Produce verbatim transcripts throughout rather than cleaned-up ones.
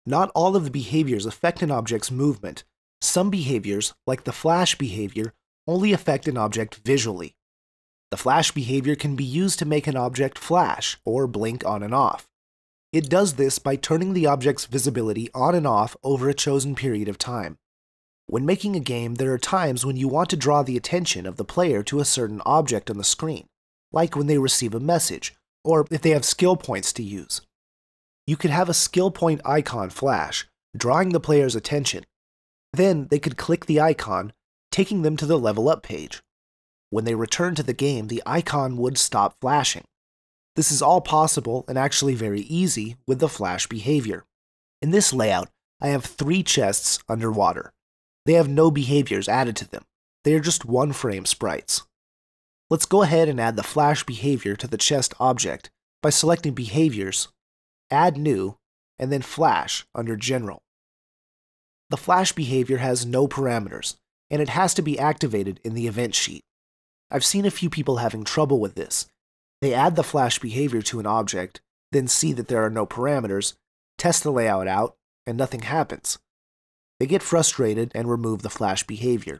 Not all of the behaviors affect an object's movement. Some behaviors, like the flash behavior, only affect an object visually. The flash behavior can be used to make an object flash or blink on and off. It does this by turning the object's visibility on and off over a chosen period of time. When making a game, there are times when you want to draw the attention of the player to a certain object on the screen, like when they receive a message, or if they have skill points to use. You could have a skill point icon flash, drawing the player's attention. Then they could click the icon, taking them to the level up page. When they return to the game, the icon would stop flashing. This is all possible and actually very easy with the flash behavior. In this layout, I have three chests underwater. They have no behaviors added to them. They are just one-frame sprites. Let's go ahead and add the flash behavior to the chest object by selecting Behaviors, Add New, and then Flash under General. The flash behavior has no parameters, and it has to be activated in the event sheet. I've seen a few people having trouble with this. They add the flash behavior to an object, then see that there are no parameters, test the layout out, and nothing happens. They get frustrated and remove the flash behavior.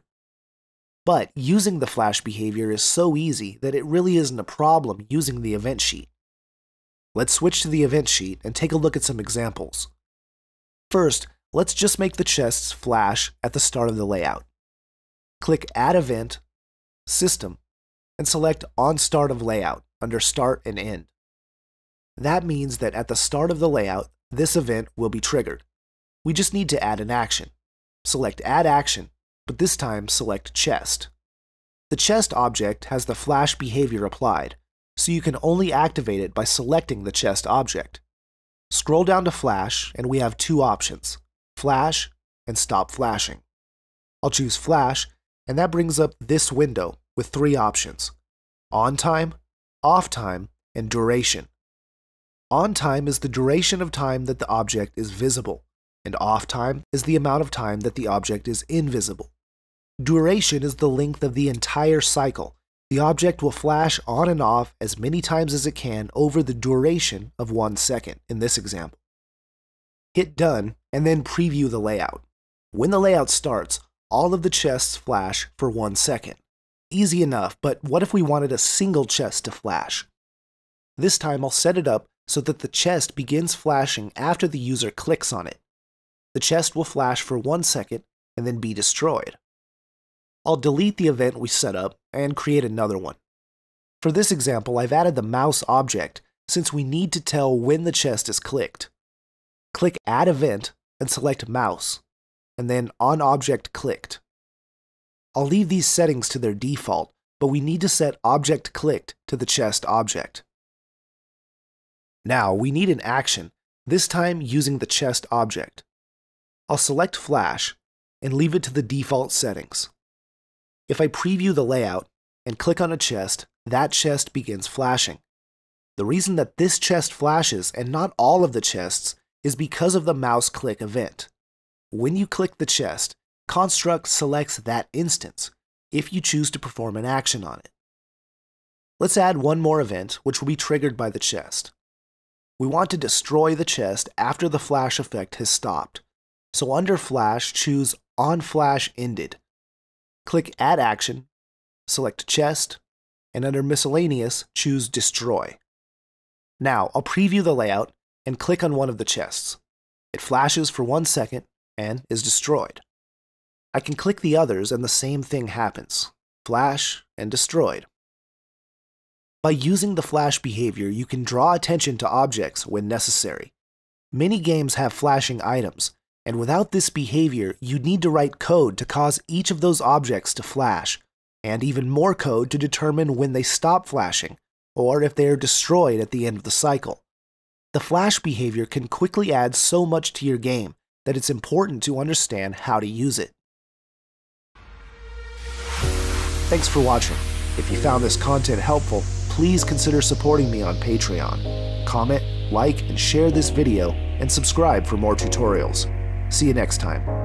But using the flash behavior is so easy that it really isn't a problem using the event sheet. Let's switch to the event sheet and take a look at some examples. First, let's just make the chests flash at the start of the layout. Click Add Event, System, and select On Start of Layout under Start and End. That means that at the start of the layout, this event will be triggered. We just need to add an action. Select Add Action, but this time select Chest. The chest object has the flash behavior applied, so you can only activate it by selecting the chest object. Scroll down to Flash, and we have two options, Flash and Stop Flashing. I'll choose Flash, and that brings up this window with three options, On Time, Off Time, and Duration. On Time is the duration of time that the object is visible, and Off Time is the amount of time that the object is invisible. Duration is the length of the entire cycle. The object will flash on and off as many times as it can over the duration of one second in this example. Hit Done, and then preview the layout. When the layout starts, all of the chests flash for one second. Easy enough, but what if we wanted a single chest to flash? This time I'll set it up so that the chest begins flashing after the user clicks on it. The chest will flash for one second and then be destroyed. I'll delete the event we set up and create another one. For this example, I've added the mouse object since we need to tell when the chest is clicked. Click Add Event and select Mouse, and then On Object Clicked. I'll leave these settings to their default, but we need to set Object Clicked to the chest object. Now we need an action, this time using the chest object. I'll select Flash and leave it to the default settings. If I preview the layout and click on a chest, that chest begins flashing. The reason that this chest flashes and not all of the chests is because of the mouse click event. When you click the chest, Construct selects that instance if you choose to perform an action on it. Let's add one more event which will be triggered by the chest. We want to destroy the chest after the flash effect has stopped. So under Flash, choose On Flash Ended. Click Add Action, select Chest, and under Miscellaneous, choose Destroy. Now, I'll preview the layout and click on one of the chests. It flashes for one second and is destroyed. I can click the others and the same thing happens. Flash and destroyed. By using the flash behavior, you can draw attention to objects when necessary. Many games have flashing items, and without this behavior, you'd need to write code to cause each of those objects to flash, and even more code to determine when they stop flashing, or if they are destroyed at the end of the cycle. The flash behavior can quickly add so much to your game that it's important to understand how to use it. Thanks for watching. If you found this content helpful, please consider supporting me on Patreon. Comment, like, and share this video, and subscribe for more tutorials. See you next time.